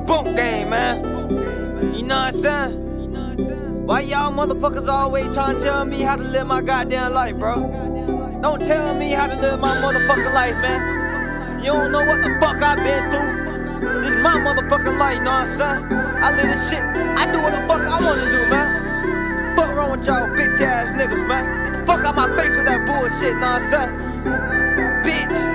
Boom game, man. You know what I'm saying? Why y'all motherfuckers always trying to tell me how to live my goddamn life, bro? Don't tell me how to live my motherfucking life, man. You don't know what the fuck I've been through. This is my motherfucking life, you know what I'm saying? I live this shit. I do what the fuck I wanna do, man. Fuck wrong with y'all bitch ass niggas, man. Fuck out my face with that bullshit, know what I'm saying? Bitch.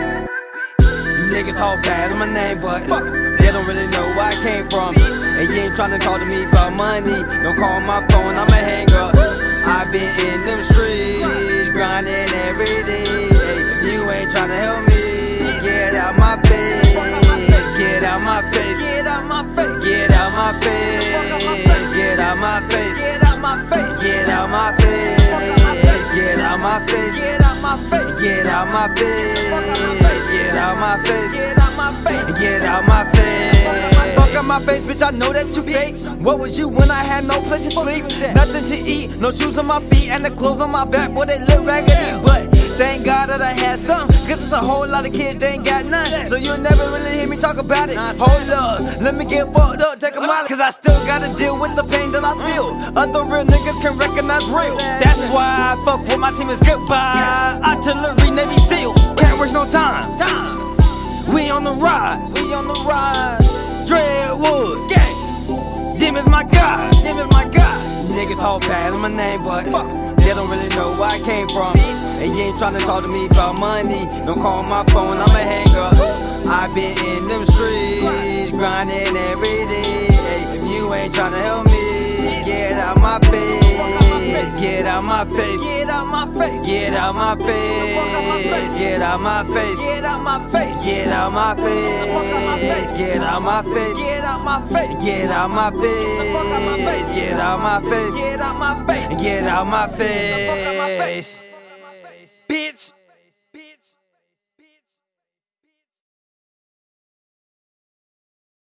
Niggas all bad on my name, but they don't really know where I came from. And you ain't tryna talk to me about money. Don't call my phone, I'ma hang up. I've been in them streets, grinding every day. You ain't tryna help me. Get out my face. Get out my face. Get out my face. Get out my face. Get out my face. Get out my face. Get out my face. Get out my face. Get out my face. Get out my face. Get out my face. Get out my face. Get out my face. Fuck out my face, bitch, I know that you fake. What was you when I had no place to sleep? Nothing to eat, no shoes on my feet, and the clothes on my back, boy, they look raggedy. But thank God that I had some, cause there's a whole lot of kids that ain't got none. So you'll never really hear me talk about it. Hold up, let me get fucked up, take a mile, cause I still gotta deal with the pain that I feel. Other real niggas can recognize real. That's why I fuck with my team is goodbye. Artillery, Navy SEAL, can't waste no time. We on the rise, we on the rise. Dreadwood, gang, them is my God, them is my God. Niggas all bad on my name, but they don't really know where I came from. And you ain't tryna talk to me about money. Don't call my phone, I'ma hang up. I've been in them streets, grinding every day. You ain't tryna help me. Get out my face. Get out my face. Get out my face. Get out my face. Get out my face. Get out my face. Get out my face. Get out my face. Get out my face. Get out my face. Get out my face. Get out my face. Get out my face.